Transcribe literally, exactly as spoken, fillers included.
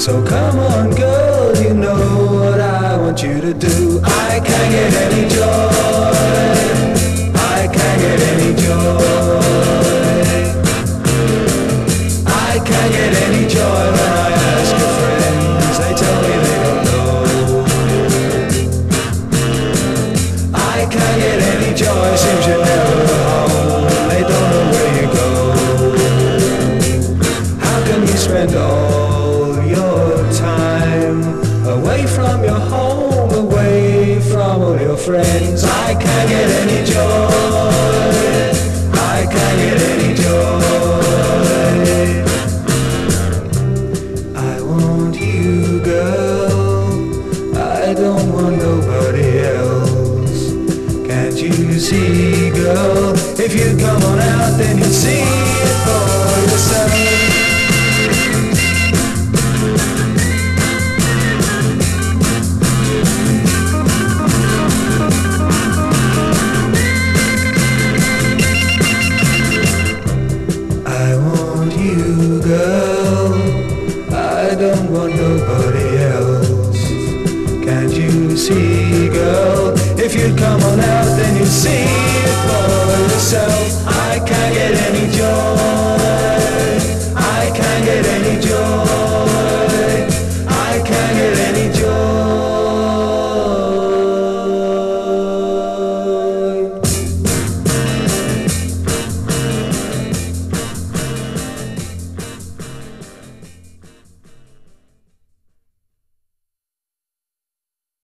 So come on girl, you know what I want you to do. I can't get any joy, I can't get any joy, I can't get any joy when I ask your friends, they tell me they don't know. I can't get any joy, seems you're never home, they don't know where you go. How can you spend all your time away from your home, away from all your friends? I can't get any joy, I can't get any joy. I want you, girl, I don't want nobody else. Can't you see, girl, if you come on out then you'll see it for yourself. I don't want nobody else. Can't you see, girl, if you come on out then you see